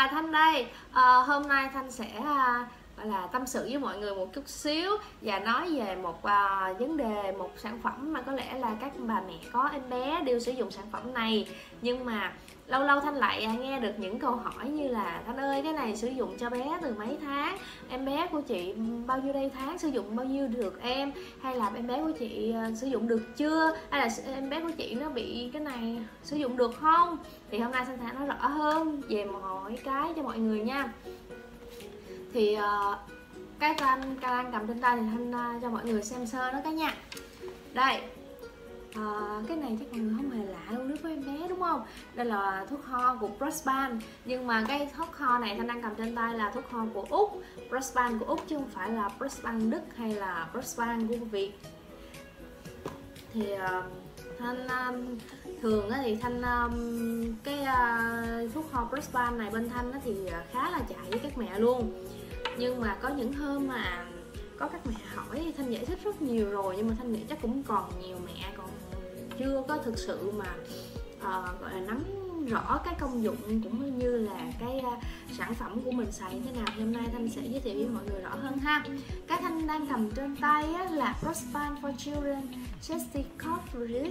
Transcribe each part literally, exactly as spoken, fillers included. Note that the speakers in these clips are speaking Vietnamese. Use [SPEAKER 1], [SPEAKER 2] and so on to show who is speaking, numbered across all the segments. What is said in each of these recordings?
[SPEAKER 1] là Thanh đây. à, Hôm nay Thanh sẽ à, gọi là tâm sự với mọi người một chút xíu và nói về một à, vấn đề, một sản phẩm mà có lẽ là các bà mẹ có em bé đều sử dụng sản phẩm này. Nhưng mà lâu lâu Thanh lại nghe được những câu hỏi như là: Thanh ơi, cái này sử dụng cho bé từ mấy tháng? Em bé của chị bao nhiêu đây tháng sử dụng bao nhiêu được em? Hay là em bé của chị sử dụng được chưa? Hay là em bé của chị nó bị cái này sử dụng được không? Thì hôm nay Thanh sẽ nói rõ hơn về mọi cái cho mọi người nha. Thì uh, cái Thanh đang cầm trên tay thì Thanh uh, cho mọi người xem sơ nó cái nha. Đây, uh, cái này chắc mọi người không hề lạ đâu đối với em bé đúng không? Đây là thuốc ho của Prospan. Nhưng mà cái thuốc ho này Thanh đang cầm trên tay là thuốc ho của Úc, Prospan của Úc, chứ không phải là Prospan Đức hay là Prospan của Việt. Thì uh, Thanh um, thường thì Thanh um, cái uh, thuốc ho Prospan này bên Thanh thì khá là chạy với các mẹ luôn. Nhưng mà có những hôm mà có các mẹ hỏi Thanh giải thích rất nhiều rồi, nhưng mà Thanh nghĩ chắc cũng còn nhiều mẹ còn chưa có thực sự mà uh, gọi là nắm rõ cái công dụng cũng như là cái uh, sản phẩm của mình xài như thế nào. Thì hôm nay Thanh sẽ giới thiệu với mọi người rõ hơn ha. Cái Thanh đang cầm trên tay á, là Prospan for Children Chesty Cough Relief.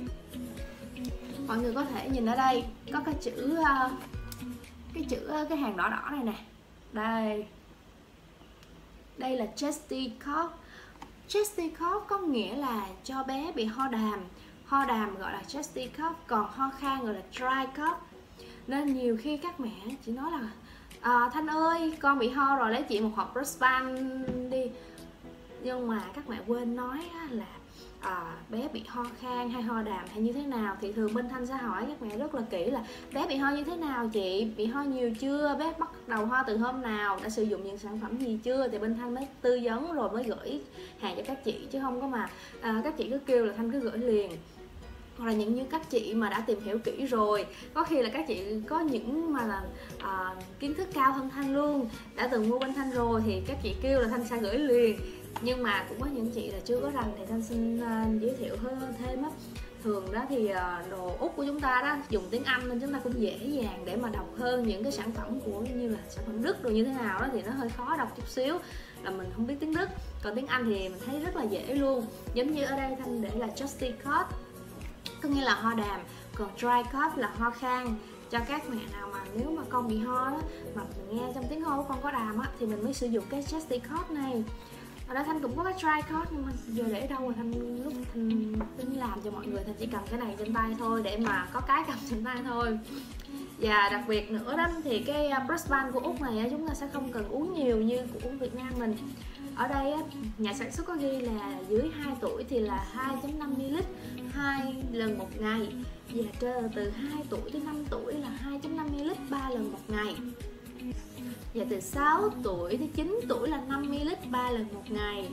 [SPEAKER 1] Mọi người có thể nhìn ở đây có cái chữ uh, cái chữ uh, cái hàng đỏ đỏ này nè. Đây, đây là Chesty Cough. Chesty Cough có nghĩa là cho bé bị ho đàm. Ho đàm gọi là Chesty Cough, còn ho khan gọi là Dry Cough. Nên nhiều khi các mẹ chỉ nói là à, Thanh ơi, con bị ho rồi, lấy chị một hộp Prospan đi. Nhưng mà các mẹ quên nói là à, bé bị ho khan hay ho đàm hay như thế nào. Thì thường bên Thanh sẽ hỏi các mẹ rất là kỹ là: bé bị ho như thế nào chị? Bị ho nhiều chưa? Bé bắt đầu ho từ hôm nào? Đã sử dụng những sản phẩm gì chưa? Thì bên Thanh mới tư vấn rồi mới gửi hàng cho các chị. Chứ không có mà à, các chị cứ kêu là Thanh cứ gửi liền. Hoặc là những như các chị mà đã tìm hiểu kỹ rồi, có khi là các chị có những mà là à, kiến thức cao hơn Thanh luôn, đã từng mua bên Thanh rồi, thì các chị kêu là Thanh sẽ gửi liền. Nhưng mà cũng có những chị là chưa có rành thì Thanh xin uh, giới thiệu hơn thêm á. Thường đó thì uh, đồ Úc của chúng ta đó dùng tiếng Anh nên chúng ta cũng dễ dàng để mà đọc hơn những cái sản phẩm của như là sản phẩm Đức rồi như thế nào đó thì nó hơi khó đọc chút xíu, là mình không biết tiếng Đức. Còn tiếng Anh thì mình thấy rất là dễ luôn. Giống như ở đây Thanh để là Chesty Cough, có nghĩa là ho đàm, còn Dry Cough là ho khan. Cho các mẹ nào mà nếu mà con bị ho đó, mà mình nghe trong tiếng ho của con có đàm á, thì mình mới sử dụng cái Chesty Cough này. Ở đó Thanh cũng có cái Dry Cough, nhưng mà giờ để đâu rồi Thanh lúc Thanh tính làm cho mọi người Thanh chỉ cầm cái này trên tay thôi, để mà có cái cầm trên tay thôi. Và đặc biệt nữa đó thì cái Prospan của Úc này chúng ta sẽ không cần uống nhiều như của Việt Nam mình. Ở đây á, nhà sản xuất có ghi là dưới hai tuổi thì là hai phẩy năm mi-li-lít hai lần một ngày, và từ hai tuổi đến năm tuổi là hai phẩy năm mi-li-lít ba lần một ngày, và từ sáu tuổi đến chín tuổi là năm mi-li-lít ba lần một ngày,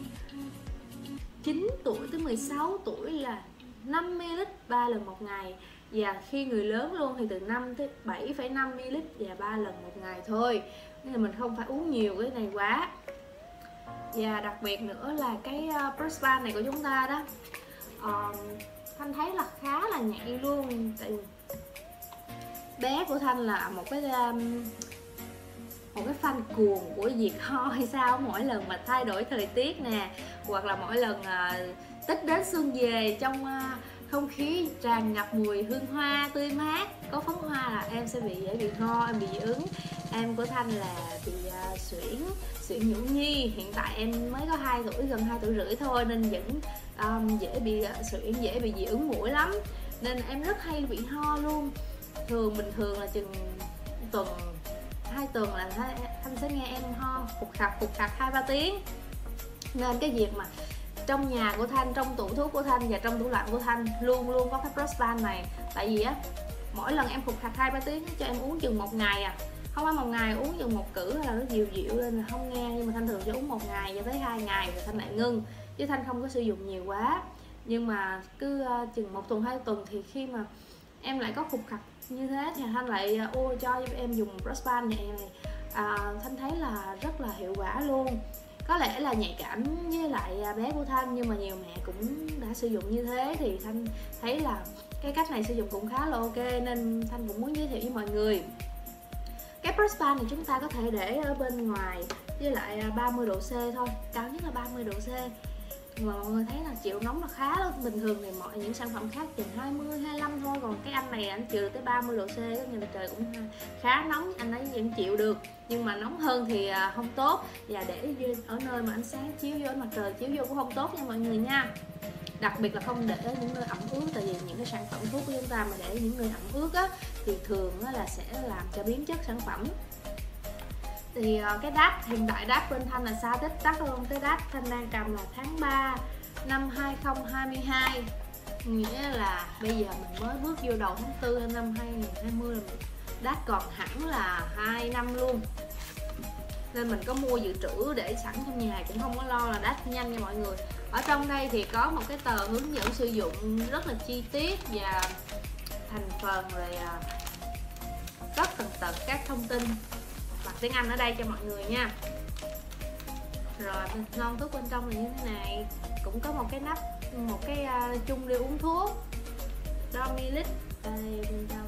[SPEAKER 1] chín tuổi tới mười sáu tuổi là năm mi-li-lít ba lần một ngày, và khi người lớn luôn thì từ năm tới bảy phẩy năm mi-li-lít và ba lần một ngày thôi. Nên là mình không phải uống nhiều cái này quá. Và đặc biệt nữa là cái uh, Prospan này của chúng ta đó, uh, Thanh thấy là khá là nhạy luôn. Tại bé của Thanh là một cái um, một cái fan cuồng của việc ho hay sao. Mỗi lần mà thay đổi thời tiết nè, hoặc là mỗi lần uh, Tết đến xuân về, trong uh, không khí tràn ngập mùi hương hoa tươi mát, có phấn hoa là em sẽ bị dễ bị ho, em bị dị ứng. Em của Thanh là bị uh, suyễn suyễn nhũ nhi, hiện tại em mới có hai tuổi, gần hai tuổi rưỡi thôi, nên vẫn um, dễ bị uh, suyễn, dễ bị dị ứng mũi lắm, nên em rất hay bị ho luôn. Thường bình thường là chừng tuần hai tuần là Thanh sẽ nghe em ho khục khạc khục khạc hai ba tiếng. Nên cái việc mà trong nhà của Thanh, trong tủ thuốc của Thanh và trong tủ lạnh của Thanh luôn luôn có cái Prospan này. Tại vì á, mỗi lần em khục khạc hai ba tiếng cho em uống chừng một ngày à, không phải một ngày uống chừng một cữ là nó dịu dịu lên là không nghe. Nhưng mà Thanh thường cho uống một ngày cho tới hai ngày rồi Thanh lại ngưng, chứ Thanh không có sử dụng nhiều quá. Nhưng mà cứ uh, chừng một tuần hai tuần thì khi mà em lại có khục khạc như thế thì Thanh lại uh, ô cho em dùng Prospan này này. Uh, Thanh thấy là rất là hiệu quả luôn. Có lẽ là nhạy cảm với lại bé của Thanh, nhưng mà nhiều mẹ cũng đã sử dụng như thế thì Thanh thấy là cái cách này sử dụng cũng khá là ok, nên Thanh cũng muốn giới thiệu với mọi người. Cái press ban này chúng ta có thể để ở bên ngoài với lại ba mươi độ C thôi, cao nhất là ba mươi độ C. Mà mọi người thấy là chịu nóng là khá lắm. Bình thường thì mọi những sản phẩm khác chừng hai mươi, hai mươi lăm thôi, còn cái anh này anh chịu được tới ba mươi độ C. Có nghĩa là trời cũng khá nóng, anh ấy vẫn chịu được. Nhưng mà nóng hơn thì không tốt. Và để ở nơi mà ánh sáng chiếu vô, mặt trời chiếu vô cũng không tốt nha mọi người nha. Đặc biệt là không để ở những nơi ẩm ướt. Tại vì những cái sản phẩm thuốc của chúng ta mà để những nơi ẩm ướt á, thì thường là sẽ làm cho biến chất sản phẩm. Thì cái đát, hiện tại đát bên Thanh là xa tích tắc luôn. Cái đát Thanh đang cầm là tháng ba năm hai không hai hai, nghĩa là bây giờ mình mới bước vô đầu tháng tư năm hai nghìn không trăm hai mươi, đát còn hẳn là hai năm luôn. Nên mình có mua dự trữ để sẵn trong nhà, cũng không có lo là đát nhanh nha mọi người. Ở trong đây thì có một cái tờ hướng dẫn sử dụng rất là chi tiết và thành phần, rồi rất tận tận các thông tin bằng tiếng Anh ở đây cho mọi người nha. Rồi ngon thuốc bên trong là như thế này, cũng có một cái nắp, một cái uh, chung để uống thuốc, đo ml đây bên trong.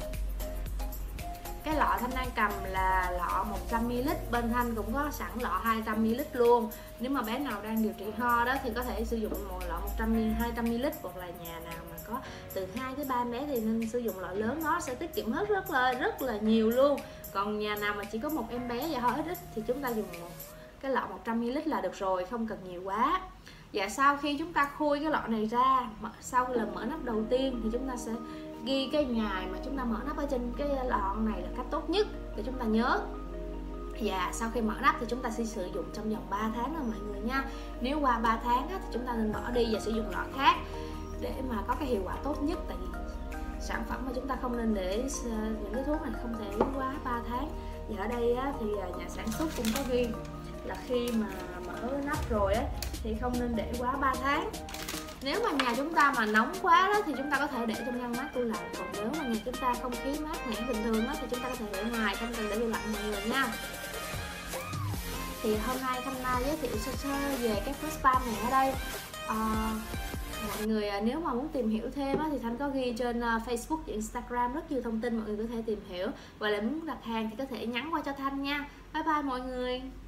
[SPEAKER 1] Cái lọ Thanh đang cầm là lọ một trăm mi li lít, bên Thanh cũng có sẵn lọ hai trăm mi li lít luôn. Nếu mà bé nào đang điều trị ho đó thì có thể sử dụng một lọ một trăm mi li lít, hai trăm mi li lít, hoặc là nhà nào mà có từ hai tới ba bé thì nên sử dụng lọ lớn, nó sẽ tiết kiệm hết rất là rất là nhiều luôn. Còn nhà nào mà chỉ có một em bé và ho ít ít thì chúng ta dùng một cái lọ một trăm mi li lít là được rồi, không cần nhiều quá. Và sau khi chúng ta khui cái lọ này ra, sau lần mở nắp đầu tiên thì chúng ta sẽ ghi cái ngày mà chúng ta mở nắp ở trên cái lọ này là cách tốt nhất để chúng ta nhớ. Và sau khi mở nắp thì chúng ta sẽ sử dụng trong vòng ba tháng rồi mọi người nha. Nếu qua ba tháng thì chúng ta nên bỏ đi và sử dụng lọ khác để mà có cái hiệu quả tốt nhất. Tại vì sản phẩm mà chúng ta không nên để những cái thuốc này không thể quá ba tháng. Và ở đây thì nhà sản xuất cũng có ghi là khi mà mở nắp rồi á thì không nên để quá ba tháng. Nếu mà nhà chúng ta mà nóng quá đó thì chúng ta có thể để trong ngăn mát tủ lạnh. Còn nếu mà nhà chúng ta không khí mát mẻ bình thường đó thì chúng ta có thể để ngoài, không cần để tủ lạnh mọi người nha. Thì hôm nay Thanh Mai giới thiệu sơ sơ về cái press ban này ở đây. à, Mọi người nếu mà muốn tìm hiểu thêm á, thì Thanh có ghi trên Facebook và Instagram rất nhiều thông tin mọi người có thể tìm hiểu. Và lại muốn đặt hàng thì có thể nhắn qua cho Thanh nha. Bye bye mọi người.